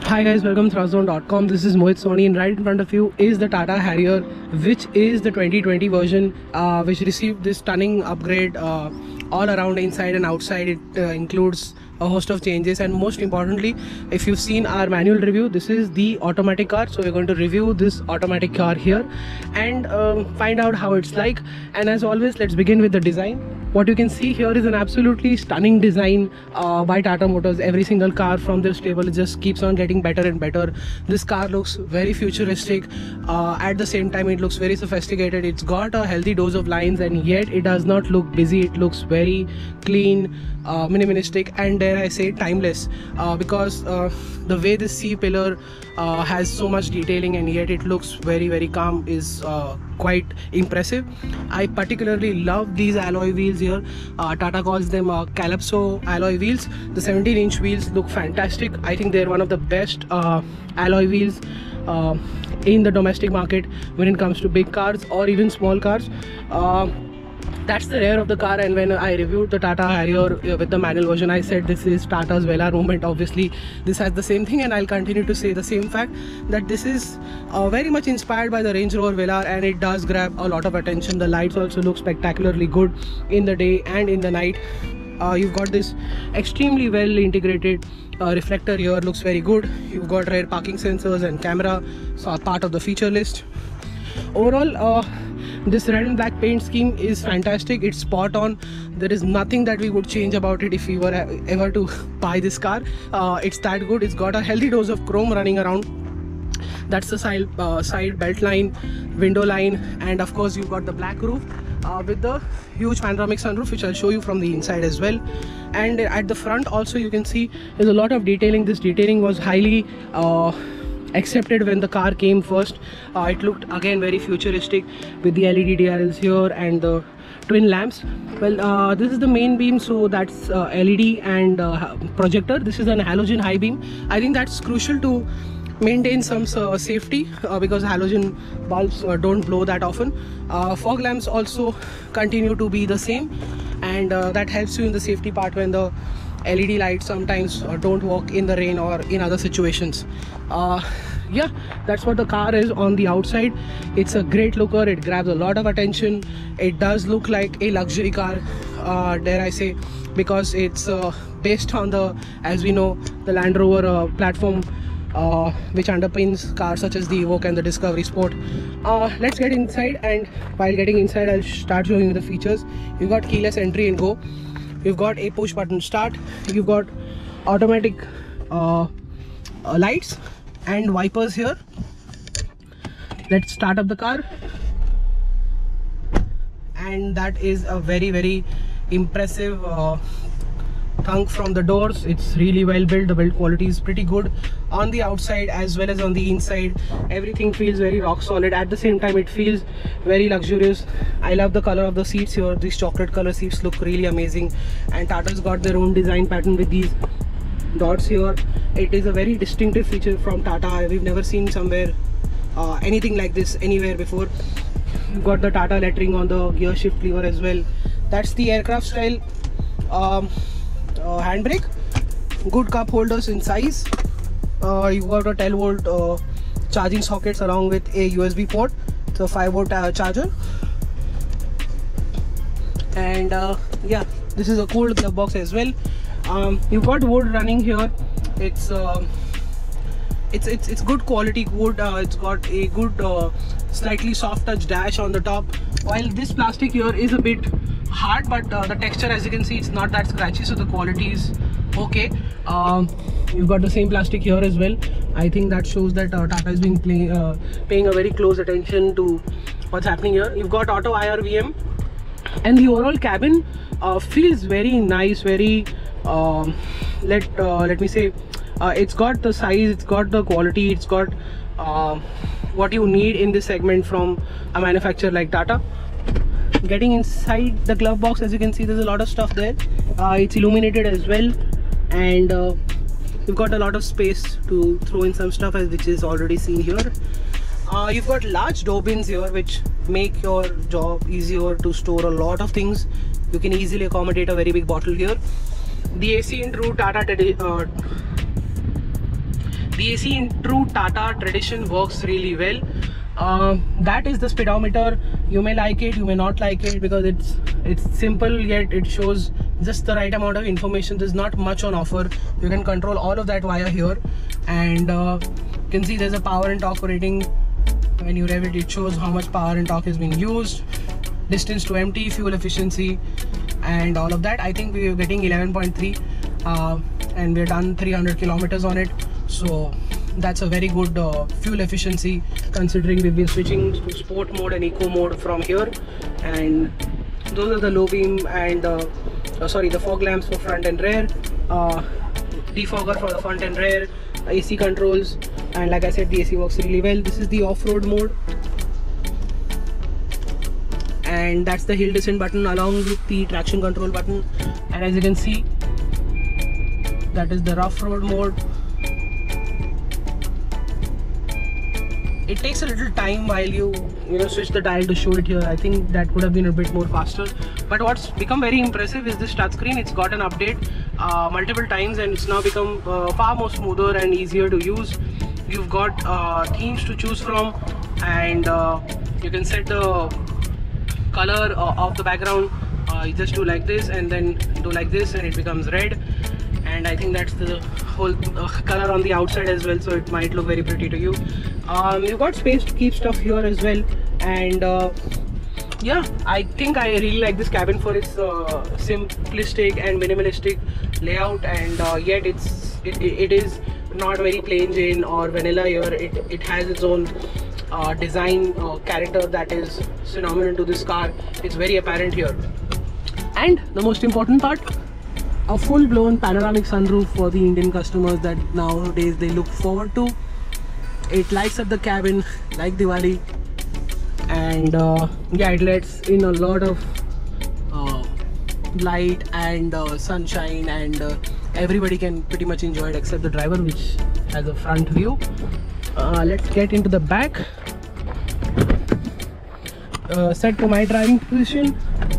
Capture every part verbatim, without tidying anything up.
Hi guys, welcome to thrust zone dot com. This is Mohit Soni and right in front of you is the Tata Harrier, which is the twenty twenty version, uh, which received this stunning upgrade uh, all around, inside and outside. It uh, includes a host of changes, and most importantly, if you've seen our manual review, this is the automatic car. So we're going to review this automatic car here and um, find out how it's like. And as always, let's begin with the design. What you can see here is an absolutely stunning design uh, by Tata Motors. Every single car from their stable just keeps on getting better and better. This car looks very futuristic. Uh, at the same time, it looks very sophisticated. It's got a healthy dose of lines, and yet it does not look busy. It looks very clean, uh, minimalistic, and dare I say timeless, uh, because uh, the way this C-pillar uh, has so much detailing and yet it looks very very calm is uh, quite impressive. I particularly love these alloy wheels here. uh, Tata calls them uh, Calypso alloy wheels. The seventeen inch wheels look fantastic. I think they're one of the best uh, alloy wheels uh, in the domestic market when it comes to big cars or even small cars. uh, That's the rear of the car, and when I reviewed the Tata Harrier with the manual version, I said this is Tata's Velar moment. Obviously, this has the same thing, and I'll continue to say the same fact that this is uh, very much inspired by the Range Rover Velar, and it does grab a lot of attention. The lights also look spectacularly good in the day and in the night. Uh, you've got this extremely well integrated uh, reflector here, looks very good. You've got rear parking sensors and camera, so part of the feature list. Overall, uh, this red and black paint scheme is fantastic. It's spot on. There is nothing that we would change about it if we were ever to buy this car. Uh, it's that good. It's got a healthy dose of chrome running around. That's the side, uh, side belt line, window line, and of course you've got the black roof uh, with the huge panoramic sunroof, which I'll show you from the inside as well. And at the front also you can see there's a lot of detailing. This detailing was highly uh, accepted when the car came first. Uh, it looked again very futuristic with the L E D D R Ls here and the twin lamps. Well, uh, this is the main beam, so that's uh, L E D and uh, projector. This is an halogen high beam. I think that's crucial to maintain some uh, safety uh, because halogen bulbs uh, don't blow that often. Uh, fog lamps also continue to be the same, and uh, that helps you in the safety part when the L E D lights sometimes uh, don't work in the rain or in other situations. Uh, yeah, that's what the car is on the outside. It's a great looker. It grabs a lot of attention. It does look like a luxury car, uh, dare I say, because it's uh, based on the, as we know, the Land Rover uh, platform, uh, which underpins cars such as the Evoque and the Discovery Sport. Uh, let's get inside, and while getting inside, I'll start showing you the features. You've got keyless entry and go. You've got a push button start. You've got automatic uh, uh, lights and wipers here. Let's start up the car, and that is a very very impressive uh, thunk from the doors. It's really well built. The build quality is pretty good on the outside as well as on the inside. Everything feels very rock solid. At the same time, it feels very luxurious. I love the color of the seats here. These chocolate color seats look really amazing, and Tata's got their own design pattern with these dots here. It is a very distinctive feature from Tata. We've never seen somewhere uh, anything like this anywhere before. You've got the Tata lettering on the gear shift lever as well. That's the aircraft style um, uh, handbrake. Good cup holders in size. Uh, you've got a twelve volt uh, charging sockets along with a U S B port. It's a five volt uh, charger. And uh, yeah, this is a cooled glove box as well. Um, you've got wood running here. It's uh, it's it's it's good quality wood. Uh, it's got a good uh, slightly soft touch dash on the top. While this plastic here is a bit hard, but uh, the texture, as you can see, it's not that scratchy, so the quality is okay. Um, you've got the same plastic here as well. I think that shows that uh, Tata is being play, uh, paying a very close attention to what's happening here. You've got auto I R V M, and the overall cabin uh, feels very nice. Very um, let uh, let me say, uh, it's got the size, it's got the quality, it's got uh, what you need in this segment from a manufacturer like Tata. Getting inside the glove box, as you can see, there's a lot of stuff there. Uh, it's illuminated as well, and uh, you've got a lot of space to throw in some stuff, as which is already seen here. Uh, you've got large door bins here, which make your job easier to store a lot of things. You can easily accommodate a very big bottle here. The A C in true Tata uh, The A C in true Tata tradition works really well. Uh, that is the speedometer. You may like it, you may not like it, because it's it's simple yet it shows just the right amount of information. There's not much on offer. You can control all of that via here, and uh, you can see there's a power and torque rating. When you rev it, it shows how much power and torque is being used, distance to empty, fuel efficiency, and all of that. I think we are getting eleven point three, uh, and we're done three hundred kilometers on it. So that's a very good uh, fuel efficiency, considering we've been switching to sport mode and eco mode from here. And those are the low beam and uh, uh, sorry, the fog lamps for front and rear, uh, defogger for the front and rear, A C controls, and like I said, the A C works really well. This is the off-road mode, and that's the hill descent button along with the traction control button. And as you can see, that is the rough road mode. It takes a little time while you you know switch the dial to show it here. I think that could have been a bit more faster. But what's become very impressive is this touchscreen. It's got an update uh, multiple times, and it's now become uh, far more smoother and easier to use. You've got uh, themes to choose from, and uh, you can set the color uh, of the background. Uh, you just do like this and then do like this, and it becomes red. And I think that's the whole uh, color on the outside as well, so it might look very pretty to you. Um, you've got space to keep stuff here as well, and uh, yeah, I think I really like this cabin for its uh, simplistic and minimalistic layout, and uh, yet it's it, it is not very plain Jane or vanilla here. It, it has its own uh, design uh, character that is phenomenal to this car. It's very apparent here. And the most important part, a full-blown panoramic sunroof for the Indian customers that nowadays they look forward to. It lights up the cabin like Diwali, and uh, yeah, it lets in a lot of uh, light and uh, sunshine, and uh, everybody can pretty much enjoy it except the driver, which has a front view. Uh, let's get into the back. Uh, set to my driving position.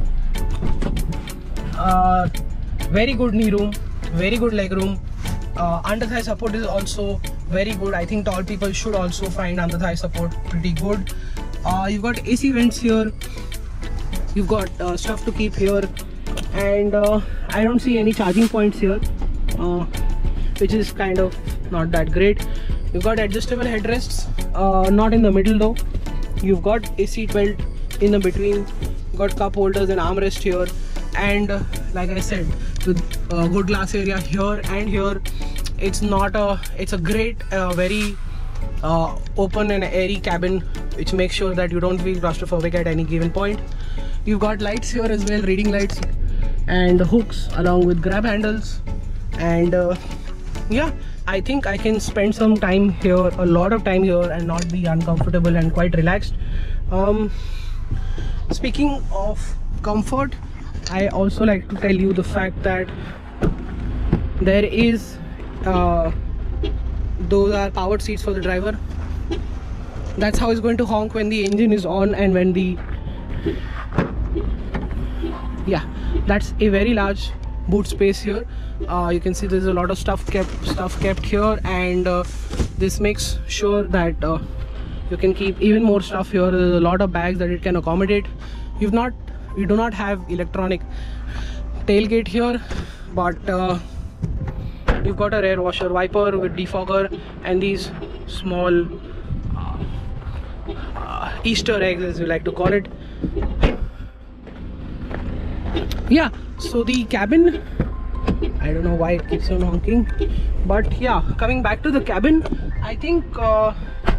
Uh, very good knee room, very good leg room. Uh, under thigh support is also very good. I think tall people should also find under thigh support pretty good. Uh, you've got A C vents here, you've got uh, stuff to keep here, and uh, I don't see any charging points here, uh, which is kind of not that great. You've got adjustable headrests, uh, not in the middle though. You've got a seat belt in the between, got cup holders and armrest here, and uh, like I said, with uh, good glass area here and here. It's not a it's a great uh, very uh, open and airy cabin, which makes sure that you don't feel claustrophobic at any given point. You've got lights here as well, reading lights, and hooks along with grab handles. And uh, yeah, I think I can spend some time here, a lot of time here, and not be uncomfortable and quite relaxed. Um, speaking of comfort, I also like to tell you the fact that there is uh, those are powered seats for the driver. That's how it's going to honk when the engine is on, and when the yeah, that's a very large boot space here. Uh, you can see there's a lot of stuff kept stuff kept here, and uh, this makes sure that uh, you can keep even more stuff here. There's a lot of bags that it can accommodate. You've not you do not have electronic tailgate here, but uh, you've got a rear washer wiper with defogger and these small uh, uh, Easter eggs, as we like to call it. Yeah, so the cabin, I don't know why it keeps on honking, but yeah, coming back to the cabin, I think uh,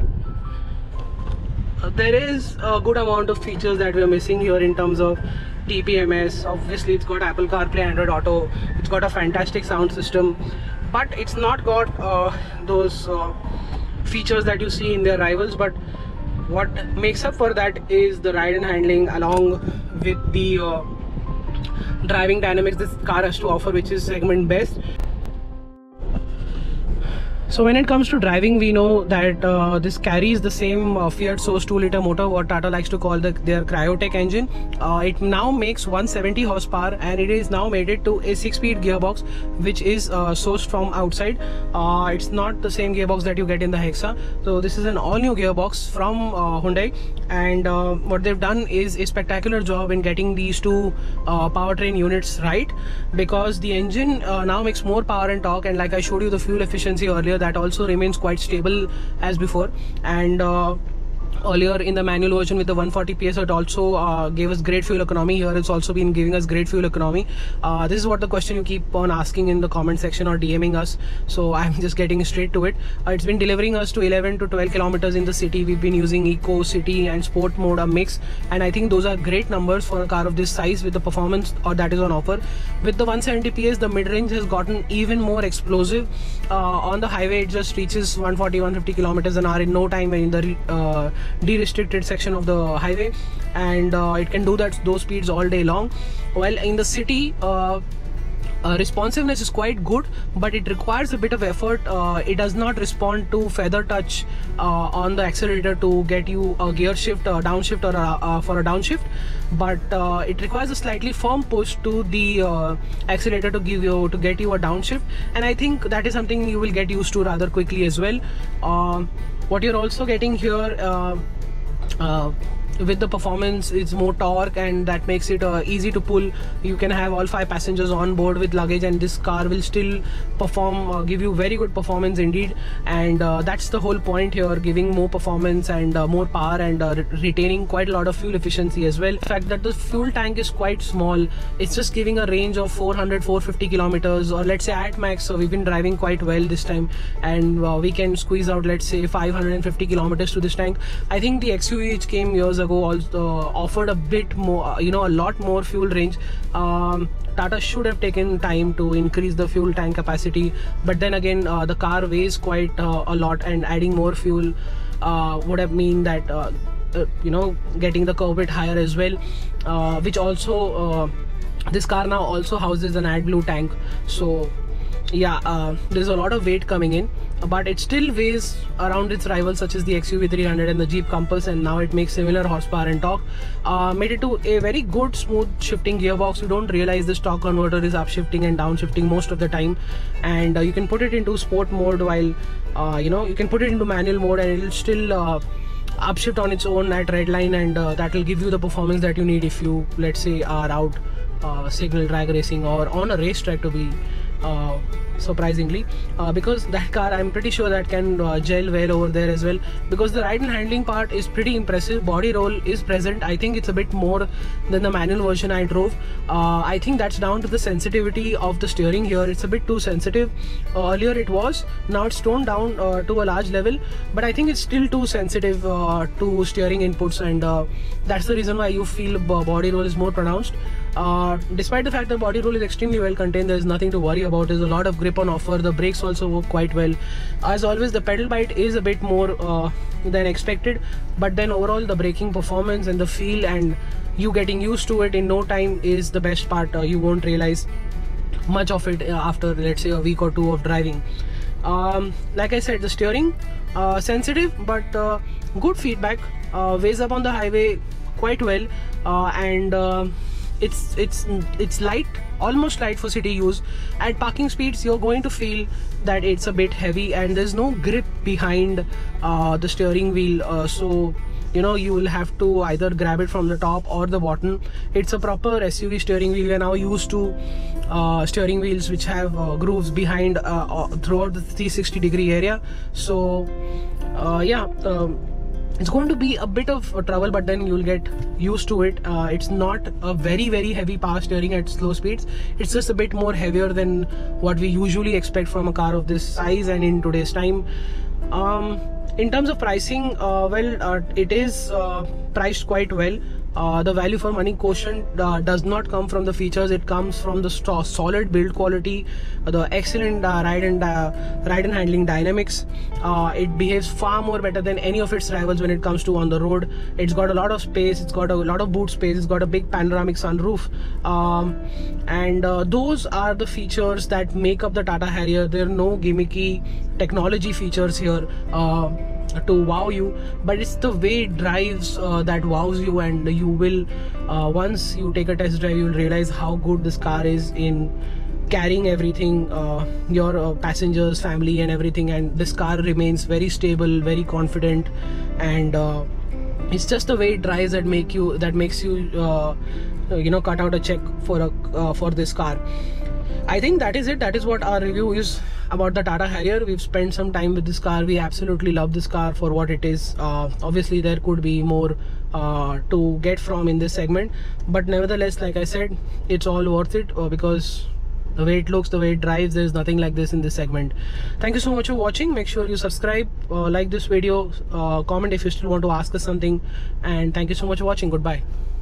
there is a good amount of features that we are missing here in terms of T P M S. Obviously it's got Apple CarPlay, Android Auto, it's got a fantastic sound system, but it's not got uh, those uh, features that you see in their rivals. But what makes up for that is the ride and handling, along with the uh, driving dynamics this car has to offer, which is segment best. So when it comes to driving, we know that uh, this carries the same uh, Fiat Source two liter motor, what Tata likes to call the, their Cryotech engine. Uh, it now makes one hundred seventy horsepower, and it is now made it to a six-speed gearbox, which is uh, sourced from outside. Uh, it's not the same gearbox that you get in the Hexa. So this is an all-new gearbox from uh, Hyundai, and uh, what they've done is a spectacular job in getting these two uh, powertrain units right, because the engine uh, now makes more power and torque, and like I showed you the fuel efficiency earlier, that also remains quite stable as before. And uh, earlier in the manual version with the one hundred forty P S, it also uh, gave us great fuel economy. Here it's also been giving us great fuel economy. Uh, this is what the question you keep on asking in the comment section or DMing us, so I'm just getting straight to it. Uh, it's been delivering us to eleven to twelve kilometers in the city. We've been using eco, city and sport mode, a mix, and I think those are great numbers for a car of this size with the performance or that is on offer. With the one hundred seventy P S, the mid-range has gotten even more explosive. Uh, on the highway it just reaches one forty to one fifty kilometers an hour in no time in the uh, de-restricted section of the highway, and uh, it can do that those speeds all day long. While in the city, uh, Uh, responsiveness is quite good, but it requires a bit of effort. Uh, it does not respond to feather touch uh, on the accelerator to get you a gear shift, a downshift, or a, uh, for a downshift, but uh, it requires a slightly firm push to the uh, accelerator to give you to get you a downshift, and I think that is something you will get used to rather quickly as well. Uh, what you're also getting here, uh, uh, with the performance, it's more torque, and that makes it uh, easy to pull. You can have all five passengers on board with luggage, and this car will still perform, uh, give you very good performance indeed. And uh, that's the whole point here, giving more performance and uh, more power, and uh, re retaining quite a lot of fuel efficiency as well. The fact that the fuel tank is quite small, it's just giving a range of four hundred to four hundred fifty kilometers, or let's say at max. So we've been driving quite well this time, and uh, we can squeeze out, let's say, five hundred fifty kilometers to this tank. I think the X U V which came years ago also offered a bit more, you know, a lot more fuel range. um, Tata should have taken time to increase the fuel tank capacity, but then again, uh, the car weighs quite uh, a lot, and adding more fuel uh, would have mean that uh, uh, you know, getting the curve bit higher as well, uh, which also uh, this car now also houses an AdBlue tank. So yeah, uh, there's a lot of weight coming in, but it still weighs around its rivals such as the X U V three hundred and the Jeep Compass, and now it makes similar horsepower and torque. Uh, made it to a very good smooth shifting gearbox. You don't realize this torque converter is upshifting and downshifting most of the time, and uh, you can put it into sport mode, while uh, you know, you can put it into manual mode, and it'll still uh, upshift on its own at red line, and uh, that will give you the performance that you need if you, let's say, are out uh, signal drag racing or on a racetrack, to be uh, surprisingly, uh, because that car, I'm pretty sure that can uh, gel well over there as well, because the ride and handling part is pretty impressive. Body roll is present. I think it's a bit more than the manual version I drove. uh, I think that's down to the sensitivity of the steering here. It's a bit too sensitive. Uh, earlier it was, now it's toned down uh, to a large level, but I think it's still too sensitive uh, to steering inputs, and uh, that's the reason why you feel body roll is more pronounced. Uh, despite the fact that body roll is extremely well contained, there's nothing to worry about. There's a lot of grip on offer. The brakes also work quite well. As always, the pedal bite is a bit more uh, than expected, but then overall the braking performance and the feel and you getting used to it in no time is the best part. Uh, you won't realize much of it after, let's say, a week or two of driving. Um, like I said, the steering uh, sensitive, but uh, good feedback. Uh, weighs up on the highway quite well, uh, and uh, it's it's it's light, almost light for city use. At parking speeds, you're going to feel that it's a bit heavy, and there's no grip behind uh, the steering wheel, uh, so you know, you will have to either grab it from the top or the bottom. It's a proper S U V steering wheel. We are now used to uh, steering wheels which have uh, grooves behind uh, uh, throughout the three sixty degree area. So uh, yeah, um, it's going to be a bit of a trouble, but then you'll get used to it. Uh, it's not a very very heavy power steering at slow speeds. It's just a bit more heavier than what we usually expect from a car of this size and in today's time. Um, in terms of pricing, uh, well, uh, it is uh, priced quite well. Uh, the value for money quotient uh, does not come from the features. It comes from the st solid build quality, uh, the excellent uh, ride and uh, ride and handling dynamics. Uh, it behaves far more better than any of its rivals when it comes to on the road. It's got a lot of space. It's got a lot of boot space. It's got a big panoramic sunroof, um, and uh, those are the features that make up the Tata Harrier. There are no gimmicky technology features here Uh, to wow you, but it's the way it drives uh, that wows you, and you will uh, once you take a test drive, you'll realize how good this car is in carrying everything, uh, your uh, passengers, family and everything. And this car remains very stable, very confident, and uh, it's just the way it drives that make you that makes you uh, you know cut out a check for a uh, for this car. I think that is it. That is what our review is about the Tata Harrier. We've spent some time with this car. We absolutely love this car for what it is. Uh, obviously there could be more uh, to get from in this segment, but nevertheless, like I said, it's all worth it uh, because the way it looks, the way it drives, there's nothing like this in this segment. Thank you so much for watching. Make sure you subscribe, uh, like this video, uh, comment if you still want to ask us something, and thank you so much for watching. Goodbye.